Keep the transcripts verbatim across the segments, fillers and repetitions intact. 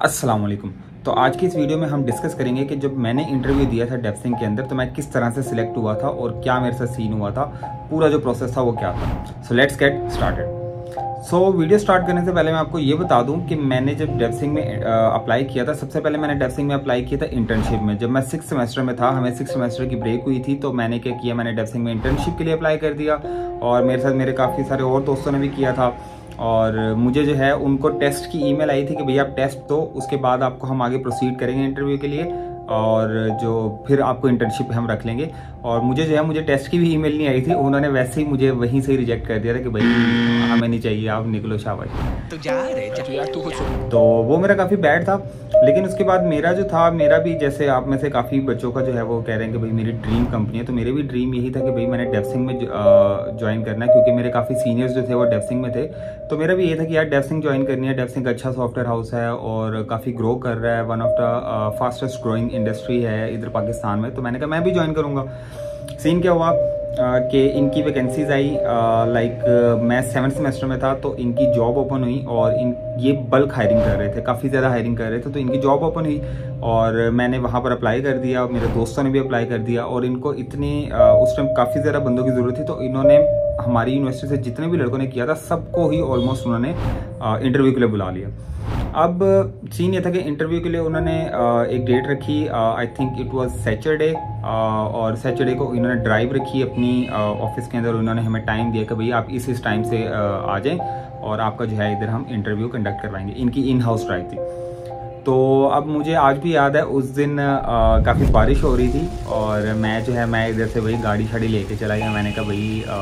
अस्सलाम वालेकुम। तो आज की इस वीडियो में हम डिस्कस करेंगे कि जब मैंने इंटरव्यू दिया था डेप्सिंग के अंदर तो मैं किस तरह से सिलेक्ट हुआ था और क्या मेरे साथ सीन हुआ था, पूरा जो प्रोसेस था वो क्या था। So let's get started. So video start करने से पहले मैं आपको ये बता दूं कि मैंने जब डेप्सिंग में अप्लाई किया था, सबसे पहले मैंने डेप्सिंग में अप्लाई किया था इंटर्नशिप में। जब मैं सिक्स सेमेस्टर में था, हमें सिक्स सेमेस्टर की ब्रेक हुई थी, तो मैंने क्या किया, मैंने डेप्सिंग में इंटर्नशिप के लिए अप्लाई कर दिया और मेरे साथ मेरे काफ़ी सारे और दोस्तों ने भी किया था। और मुझे जो है उनको टेस्ट की ईमेल आई थी कि भैया आप टेस्ट दो, उसके बाद आपको हम आगे प्रोसीड करेंगे इंटरव्यू के लिए और जो फिर आपको इंटर्नशिप पे हम रख लेंगे। और मुझे जो है मुझे टेस्ट की भी ईमेल नहीं आई थी, उन्होंने वैसे ही मुझे वहीं से ही रिजेक्ट कर दिया था कि भाई हमें नहीं चाहिए, आप निकलो शाबाश। तो जा रे जा यार तू कुछ। तो वो मेरा काफ़ी बैड था। लेकिन उसके बाद मेरा जो था, मेरा भी जैसे आप में से काफ़ी बच्चों का जो है वो कह रहे हैं कि भाई मेरी ड्रीम कंपनी है, तो मेरे भी ड्रीम यही था कि भाई मैंने डेप्सिंग में ज्वाइन करना है, क्योंकि मेरे काफ़ी सीनियर्स जो थे वो डेप्सिंग में थे। तो मेरा भी ये था कि यार डेप्सिंग ज्वाइन करनी है। डेप्सिंग अच्छा सॉफ्टवेयर हाउस है और काफ़ी ग्रो कर रहा है, one of the fastest growing industry है इधर पाकिस्तान में। तो मैंने कहा मैं भी ज्वाइन करूँगा। सीन क्या हुआ कि इनकी वैकेंसीज आई, लाइक मैं सेवन्थ सेमेस्टर में था तो इनकी जॉब ओपन हुई और इन ये बल्क हायरिंग कर रहे थे, काफ़ी ज़्यादा हायरिंग कर रहे थे। तो इनकी जॉब ओपन हुई और मैंने वहाँ पर अप्लाई कर दिया, मेरे दोस्तों ने भी अप्लाई कर दिया और इनको इतनी उस टाइम काफ़ी ज़्यादा बंदों की ज़रूरत थी। तो इन्होंने हमारी यूनिवर्सिटी से जितने भी लड़कों ने किया था सबको ही ऑलमोस्ट उन्होंने इंटरव्यू के लिए बुला लिया। अब सीन ये था कि इंटरव्यू के लिए उन्होंने एक डेट रखी, I think it was Saturday, और सैटरडे को इन्होंने ड्राइव रखी अपनी ऑफिस के अंदर। उन्होंने हमें टाइम दिया कि भाई आप इस इस टाइम से आ जाएं और आपका जो है इधर हम इंटरव्यू कंडक्ट करवाएंगे। इनकी इन हाउस ड्राइव थी। तो अब मुझे आज भी याद है उस दिन काफ़ी बारिश हो रही थी और मैं जो है मैं इधर से वही गाड़ी शाड़ी लेके चला गया। मैंने कहा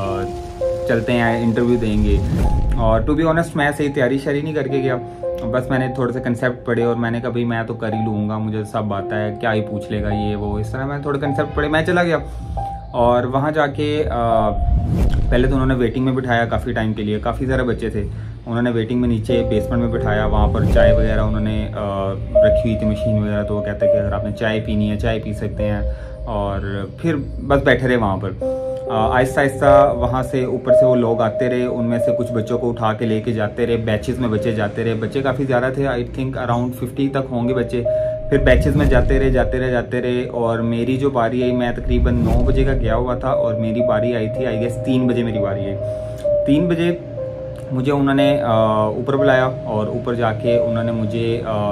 भाई चलते हैं इंटरव्यू देंगे। और टू बी ऑनेस्ट मैं सही तैयारी शारी नहीं करके गया, बस मैंने थोड़े से कंसेप्ट पढ़े और मैंने कहा भाई मैं तो कर ही लूँगा, मुझे सब आता है, क्या ही पूछ लेगा ये वो। इस तरह मैं थोड़े कंसेप्ट पढ़े, मैं चला गया। और वहाँ जाके आ, पहले तो उन्होंने वेटिंग में बिठाया काफ़ी टाइम के लिए, काफ़ी सारे बच्चे थे। उन्होंने वेटिंग में नीचे बेसमेंट में बिठाया, वहाँ पर चाय वगैरह उन्होंने रखी हुई थी, मशीन वगैरह। तो वो कहते हैं कि अगर आपने चाय पीनी है चाय पी सकते हैं। और फिर बस बैठे रहे वहाँ पर। आहिस्ता आहिस्ता वहाँ से ऊपर से वो लोग आते रहे, उनमें से कुछ बच्चों को उठा के लेके जाते रहे, बैचेस में बच्चे जाते रहे। बच्चे काफ़ी ज़्यादा थे, आई थिंक अराउंड फिफ्टी तक होंगे बच्चे। फिर बैचेस में जाते रहे जाते रहे जाते रहे और मेरी जो बारी आई, मैं तकरीबन नौ बजे का गया हुआ था और मेरी बारी आई थी आई गेस तीन बजे मेरी बारी आई। तीन बजे मुझे उन्होंने ऊपर बुलाया और ऊपर जाके उन्होंने मुझे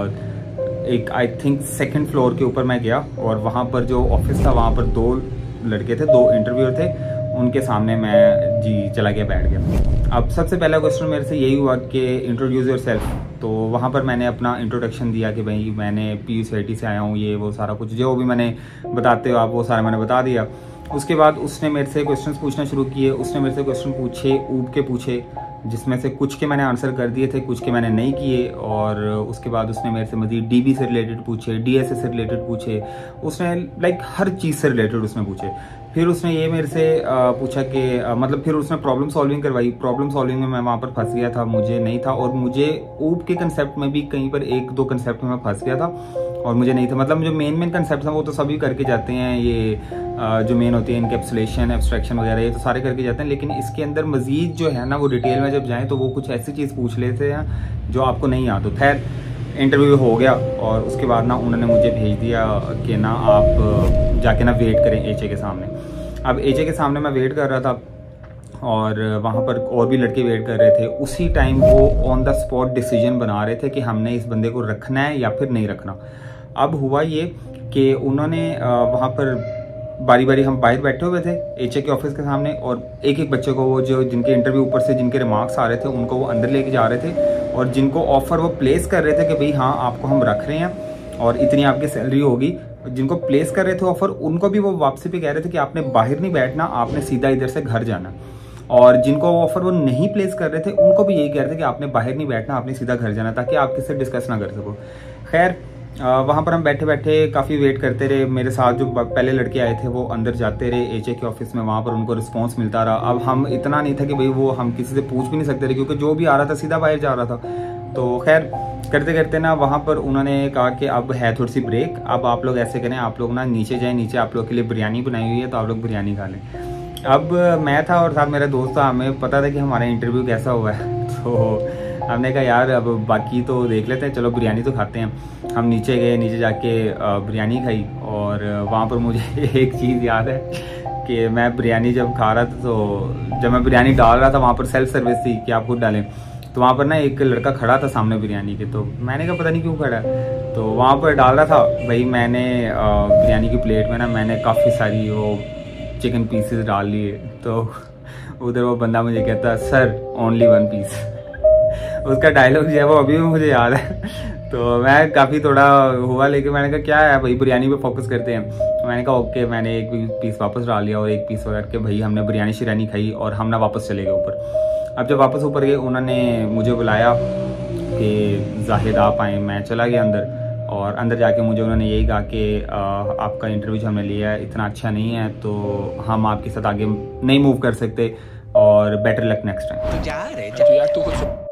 एक आई थिंक सेकंड फ्लोर के ऊपर मैं गया और वहाँ पर जो ऑफिस था वहाँ पर दो लड़के थे, दो इंटरव्यूअर थे, उनके सामने मैं जी चला गया, बैठ गया। अब सबसे पहला क्वेश्चन मेरे से यही हुआ कि इंट्रोड्यूस योर सेल्फ। तो वहाँ पर मैंने अपना इंट्रोडक्शन दिया कि भाई मैंने P U C I T से आया हूँ, ये वो सारा कुछ जो भी मैंने बताते हो आप वो सारा मैंने बता दिया। उसके बाद उसने मेरे से क्वेश्चंस पूछना शुरू किए। उसने मेरे से क्वेश्चन पूछे, ऊब के पूछे, जिसमें से कुछ के मैंने आंसर कर दिए थे, कुछ के मैंने नहीं किए। और उसके बाद उसने मेरे से मज़ीद डी बी से रिलेटेड पूछे, डी एस ए से रिलेटेड पूछे, उसने लाइक हर चीज़ से रिलेटेड उसने पूछे। फिर उसने ये मेरे से पूछा कि मतलब फिर उसने प्रॉब्लम सॉल्विंग करवाई। प्रॉब्लम सॉल्विंग में मैं वहाँ पर फंस गया था, मुझे नहीं था। और मुझे ऊब के कंसेप्ट में भी कहीं पर एक दो कंसेप्ट में मैं फंस गया था और मुझे नहीं था। मतलब जो मेन मेन कंसेप्ट हैं वो तो सभी करके जाते हैं, ये जो मेन होती है इनकैप्सुलेशन, एब्स्ट्रैक्शन वगैरह, ये तो सारे करके जाते हैं। लेकिन इसके अंदर मजीद जो है ना वो डिटेल में जब जाएँ तो वो कुछ ऐसी चीज़ पूछ लेते हैं जो आपको नहीं आता। खैर इंटरव्यू हो गया और उसके बाद ना उन्होंने मुझे भेज दिया कि ना आप जाके ना वेट करें एच ए के सामने। अब एच ए के सामने मैं वेट कर रहा था और वहाँ पर और भी लड़के वेट कर रहे थे। उसी टाइम वो ऑन द स्पॉट डिसीजन बना रहे थे कि हमने इस बंदे को रखना है या फिर नहीं रखना। अब हुआ ये कि उन्होंने वहाँ पर बारी बारी हम बाहर बैठे हुए थे एच ए के ऑफिस के सामने और एक एक बच्चे को वो जो जिनके इंटरव्यू ऊपर से जिनके रिमार्क्स आ रहे थे उनको वो अंदर लेके जा रहे थे और जिनको ऑफर वो प्लेस कर रहे थे कि भाई हाँ आपको हम रख रहे हैं और इतनी आपकी सैलरी होगी, जिनको प्लेस कर रहे थे ऑफर उनको भी वो वापसी पे कह रहे थे कि आपने बाहर नहीं बैठना, आपने सीधा इधर से घर जाना। और जिनको ऑफर वो नहीं प्लेस कर रहे थे उनको भी यही कह रहे थे कि आपने बाहर नहीं बैठना, आपने सीधा घर जाना, ताकि आप किससे डिस्कस ना कर सको। खैर वहाँ पर हम बैठे बैठे काफ़ी वेट करते रहे। मेरे साथ जो पहले लड़के आए थे वो अंदर जाते रहे एच ए के ऑफिस में, वहाँ पर उनको रिस्पांस मिलता रहा। अब हम इतना नहीं था कि भाई वो हम किसी से पूछ भी नहीं सकते थे क्योंकि जो भी आ रहा था सीधा बाहर जा रहा था। तो खैर करते करते ना वहाँ पर उन्होंने कहा कि अब है थोड़ी सी ब्रेक, अब आप लोग ऐसे करें, आप लोग ना नीचे जाएँ, नीचे आप लोग के लिए बिरयानी बनाई हुई है तो आप लोग बिरयानी खा लें। अब मैं था और साथ मेरा दोस्त था, हमें पता था कि हमारा इंटरव्यू कैसा हुआ है। तो हमने कहा यार अब बाकी तो देख लेते हैं, चलो बिरयानी तो खाते हैं। हम नीचे गए, नीचे जाके बिरयानी खाई और वहाँ पर मुझे एक चीज़ याद है कि मैं बिरयानी जब खा रहा था तो जब मैं बिरयानी डाल रहा था वहाँ पर सेल्फ सर्विस थी कि आप खुद डालें, तो वहाँ पर ना एक लड़का खड़ा था सामने बिरयानी के, तो मैंने कहा पता नहीं क्यों खड़ा है, तो वहाँ पर डाल रहा था। भाई मैंने बिरयानी की प्लेट में ना मैंने काफ़ी सारी वो चिकन पीसेस डाल लिए, तो उधर वो बंदा मुझे कहता सर ओनली वन पीस। उसका डायलॉग जो है वो अभी भी मुझे याद है। तो मैं काफ़ी थोड़ा हुआ, लेकिन मैंने कहा क्या है भाई बिरयानी पे फोकस करते हैं। मैंने कहा ओके, मैंने एक पीस वापस डाल लिया और एक पीस वगैरह के भाई हमने बिरयानी शिरानी खाई और हम ना वापस चले गए ऊपर। अब जब वापस ऊपर गए उन्होंने मुझे बुलाया कि जाहिद आप आए, मैं चला गया अंदर और अंदर जाके मुझे उन्होंने यही कहा कि आपका इंटरव्यू जो हमने लिया है इतना अच्छा नहीं है, तो हम आपके साथ आगे नहीं मूव कर सकते और बेटर लक नेक्स्ट टाइम। जा रहे जा यार तू कुछ